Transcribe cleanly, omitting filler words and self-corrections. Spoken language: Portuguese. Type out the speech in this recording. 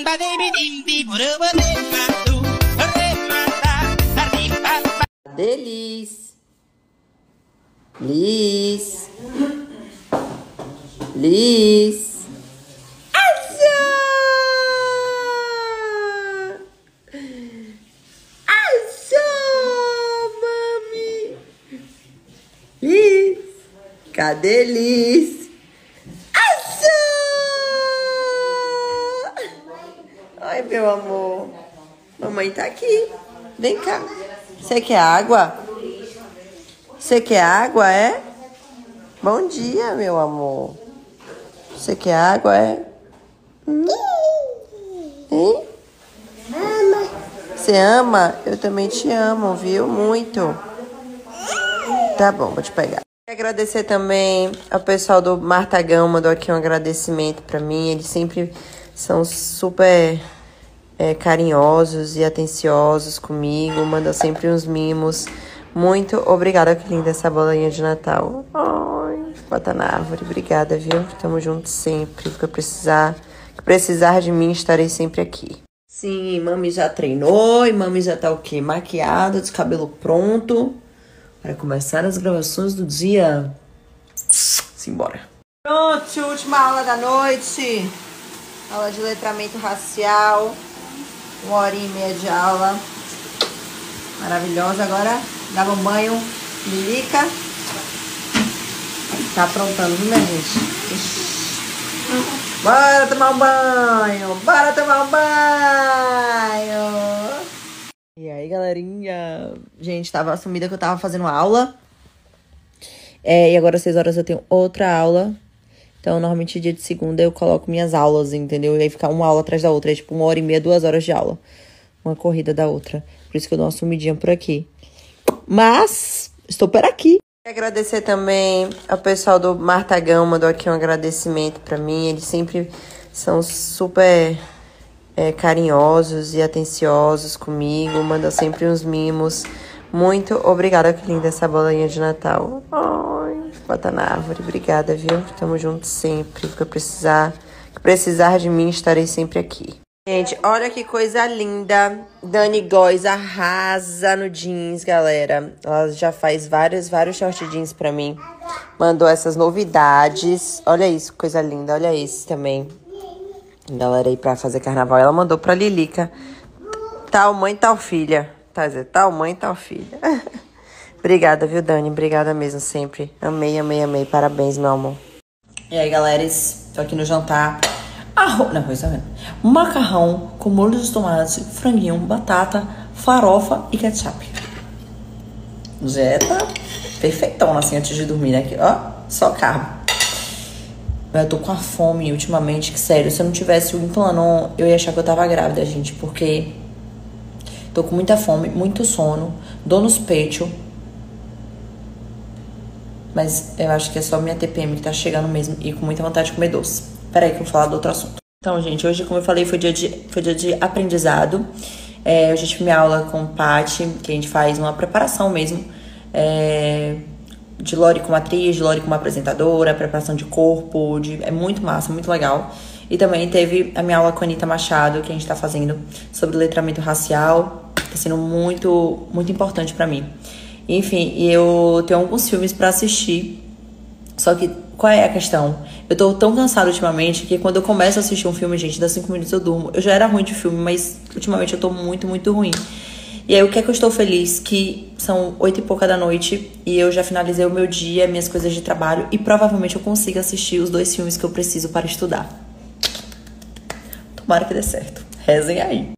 Liz. Liz. Liz. Azul. Azul, mami. Liz. Cadê Liz? Azul. Ai, meu amor. Mamãe tá aqui. Vem cá. Você quer água? Você quer água, é? Bom dia, meu amor. Você quer água, é? Hein? Você ama? Eu também te amo, viu? Muito. Tá bom, vou te pegar. Quero agradecer também ao pessoal do Martagão, mandou aqui um agradecimento pra mim. Eles sempre são super carinhosos e atenciosos comigo, mandam sempre uns mimos. Muito obrigada, que linda essa bolinha de Natal. Ai, bota na árvore. Obrigada, viu? Tamo junto sempre. Que precisar de mim, estarei sempre aqui. Sim, mami já treinou e mami já tá o quê? Maquiada, de cabelo pronto para começar as gravações do dia. Simbora. Pronto, última aula da noite. Aula de letramento racial. 1h30 de aula. Maravilhosa. Agora dava um banho. Lilica. Tá aprontando, viu, minha gente? Bora tomar um banho. Bora tomar um banho. E aí, galerinha? Gente, tava assumida que eu tava fazendo aula. E agora às 6 horas eu tenho outra aula. Então, normalmente, dia de segunda, eu coloco minhas aulas, entendeu? E aí fica uma aula atrás da outra. É tipo 1h30, 2 horas de aula. Uma corrida da outra. Por isso que eu dou uma sumidinha por aqui. Mas, estou por aqui. Quero agradecer também ao pessoal do Martagão, mandou aqui um agradecimento pra mim. Eles sempre são super carinhosos e atenciosos comigo. Mandam sempre uns mimos. Muito obrigada, que linda essa bolinha de Natal. Ai, bota na árvore. Obrigada, viu? Tamo junto sempre. Que precisar de mim, estarei sempre aqui. Gente, olha que coisa linda. Dani Góes arrasa no jeans, galera. Ela já faz vários short jeans pra mim. Mandou essas novidades. Olha isso, coisa linda. Olha esse também. Galera aí pra fazer carnaval. Ela mandou pra Lilica. Tal mãe, tal filha. Tá dizendo, tal mãe, tal filha. Obrigada, viu, Dani? Obrigada mesmo, sempre. Amei, amei, amei. Parabéns, meu amor. E aí, galera, tô aqui no jantar. Macarrão com molho de tomate, franguinho, batata, farofa e ketchup. Já tá perfeitona assim antes de dormir, né? Aqui, ó, só carbo. Eu tô com a fome ultimamente, que sério, se eu não tivesse o Implanon, eu ia achar que eu tava grávida, gente, porque tô com muita fome, muito sono, dor nos peitos. Mas eu acho que é só minha TPM que tá chegando mesmo e com muita vontade de comer doce. Peraí que eu vou falar do outro assunto. Então, gente, hoje, como eu falei, foi dia de aprendizado. Hoje eu tive minha aula com Paty, que a gente faz uma preparação mesmo. De Lori como atriz, de Lori como apresentadora, preparação de corpo. É muito massa, muito legal. E também teve a minha aula com a Anitta Machado, que a gente tá fazendo sobre letramento racial. Tá sendo muito, muito importante pra mim. Enfim, e eu tenho alguns filmes pra assistir. Só que, qual é a questão? Eu tô tão cansada ultimamente que quando eu começo a assistir um filme, gente, dá 5 minutos eu durmo. Eu já era ruim de filme, mas ultimamente eu tô muito, muito ruim. E aí, o que é que eu estou feliz? Que são 8 e pouca da noite e eu já finalizei o meu dia, minhas coisas de trabalho e provavelmente eu consigo assistir os 2 filmes que eu preciso para estudar. Tomara que dê certo. Rezem aí.